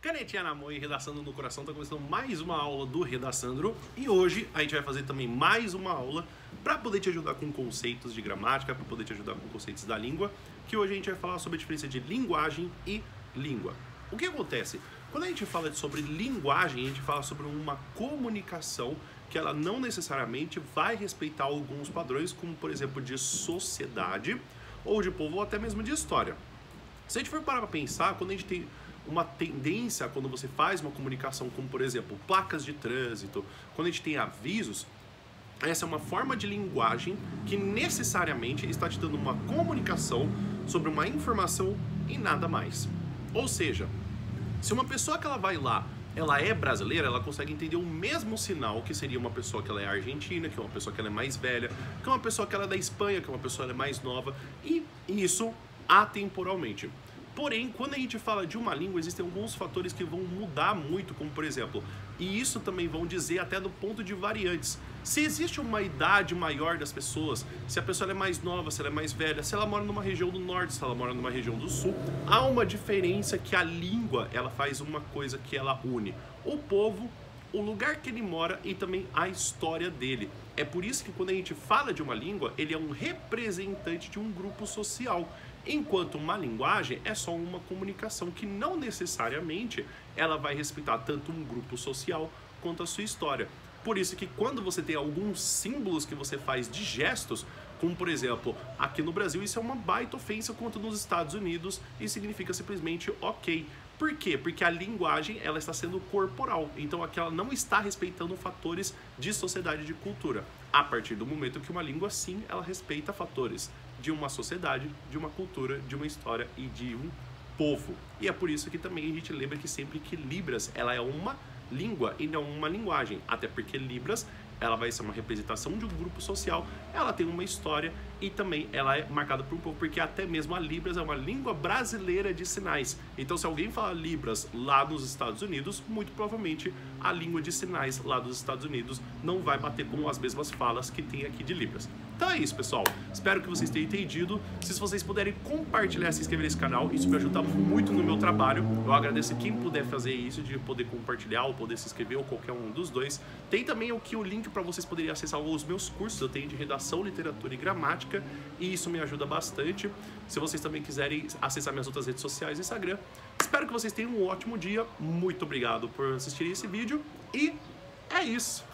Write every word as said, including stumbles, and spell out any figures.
Canetinha na mão e Redaçando no coração, tá começando mais uma aula do Redaçandro. E hoje a gente vai fazer também mais uma aula para poder te ajudar com conceitos de gramática, para poder te ajudar com conceitos da língua, que hoje a gente vai falar sobre a diferença de linguagem e língua. O que acontece? Quando a gente fala sobre linguagem, a gente fala sobre uma comunicação que ela não necessariamente vai respeitar alguns padrões, como por exemplo de sociedade, ou de povo, ou até mesmo de história. Se a gente for parar para pensar, quando a gente tem uma tendência, quando você faz uma comunicação como, por exemplo, placas de trânsito, quando a gente tem avisos, essa é uma forma de linguagem que necessariamente está te dando uma comunicação sobre uma informação e nada mais. Ou seja, se uma pessoa que ela vai lá, ela é brasileira, ela consegue entender o mesmo sinal que seria uma pessoa que ela é argentina, que é uma pessoa que ela é mais velha, que é uma pessoa que ela é da Espanha, que é uma pessoa que ela é mais nova, e isso atemporalmente. Porém, quando a gente fala de uma língua, existem alguns fatores que vão mudar muito, como por exemplo, e isso também vão dizer até do ponto de variantes. Se existe uma idade maior das pessoas, se a pessoa é mais nova, se ela é mais velha, se ela mora numa região do norte, se ela mora numa região do sul, há uma diferença que a língua, ela faz uma coisa que ela une o povo, o lugar que ele mora e também a história dele. É por isso que quando a gente fala de uma língua, ele é um representante de um grupo social. Enquanto uma linguagem é só uma comunicação que não necessariamente ela vai respeitar tanto um grupo social quanto a sua história. Por isso que quando você tem alguns símbolos que você faz de gestos, como por exemplo, aqui no Brasil isso é uma baita ofensa, quanto nos Estados Unidos e significa simplesmente ok. Por quê? Porque a linguagem ela está sendo corporal, então aqui ela não está respeitando fatores de sociedade e de cultura. A partir do momento que uma língua sim, ela respeita fatores de uma sociedade, de uma cultura, de uma história e de um povo. E é por isso que também a gente lembra que sempre que Libras ela é uma língua e não uma linguagem, até porque Libras ela vai ser uma representação de um grupo social, ela tem uma história e também ela é marcada por um povo, porque até mesmo a Libras é uma língua brasileira de sinais. Então se alguém fala Libras lá nos Estados Unidos, muito provavelmente a língua de sinais lá dos Estados Unidos não vai bater com as mesmas falas que tem aqui de Libras. Então é isso, pessoal. Espero que vocês tenham entendido. Se vocês puderem compartilhar, se inscrever nesse canal, isso me ajuda muito no meu trabalho. Eu agradeço quem puder fazer isso, de poder compartilhar ou poder se inscrever ou qualquer um dos dois. Tem também aqui o link para vocês poderem acessar os meus cursos. Eu tenho de redação, literatura e gramática e isso me ajuda bastante. Se vocês também quiserem acessar minhas outras redes sociais e Instagram. Espero que vocês tenham um ótimo dia. Muito obrigado por assistirem esse vídeo e é isso.